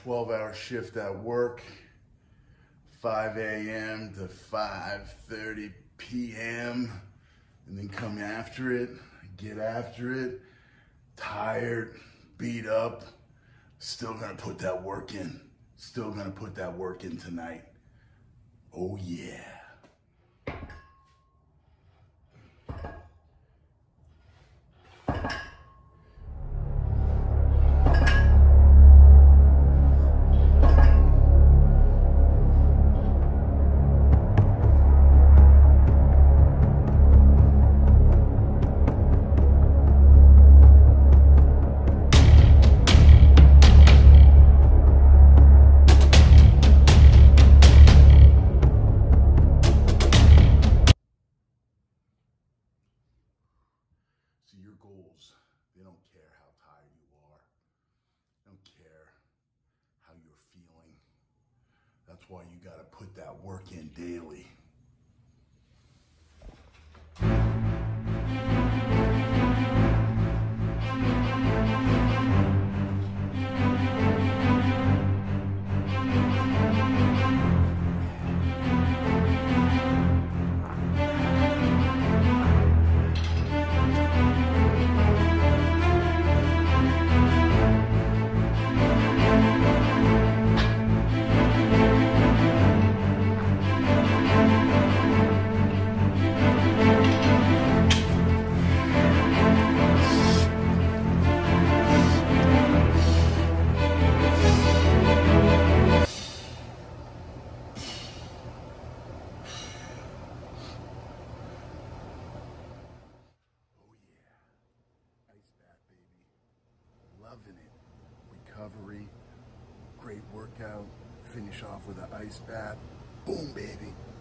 12-hour shift at work, 5 a.m. to 5:30 p.m. and then come after it, get after it, tired, beat up, still gonna put that work in. Still gonna put that work in tonight. Oh yeah. So your goals, they don't care how tired you are. They don't care how you're feeling. That's why you gotta put that work in daily. Loving it. Recovery, great workout, finish off with an ice bath. Boom, baby.